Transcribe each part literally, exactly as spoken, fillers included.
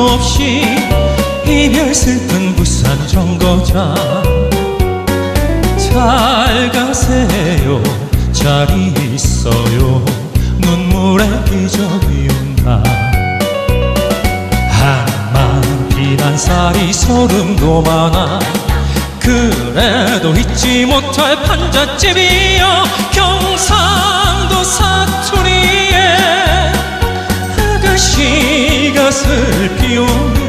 없이 이별 슬픈 부산 정거장. 잘 가세요 잘 있어요 눈물에 기적이 온다. 한만 비난살이 소름도 많아. 그래도 잊지 못할 판잣집이여 경상도 사투리에 아가씨가 슬피 오는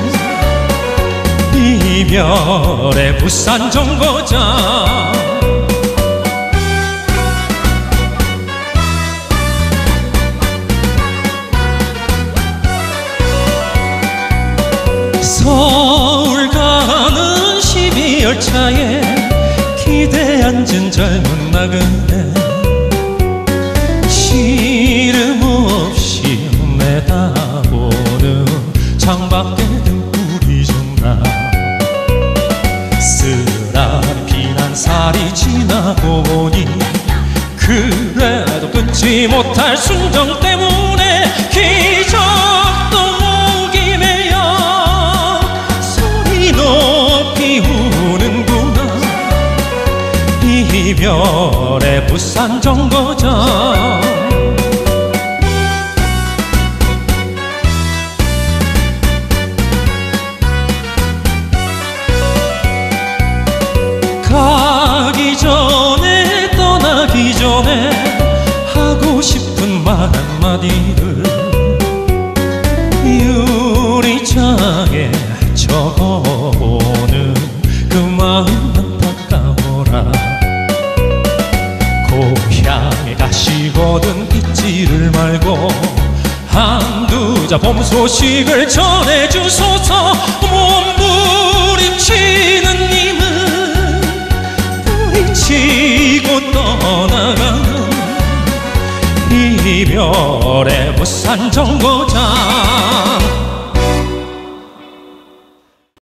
이별의 부산 정거장. 서울 가는 십이열차에 기대 앉은 젊은 나그네 시름 없이 내다보는 창밖에 등불이 좀 나. 쓰라린 비난살이 지나고 보니 그래도 끊지 못할 순정 때문에 기적도 목이 메여 소리 높이 우는구나. 이별의 부산 정거장. 가기 전에 떠나기 전에 하고 싶은 말 한마디를 유리창에 적어보는 그 마음 안타까워라. 고향에 가시거든 잊지를 말고 한두 자 봄 소식을 전해주소서. 몸부림치는 님은 부딪히고 떠나가는 이별의 부산 정거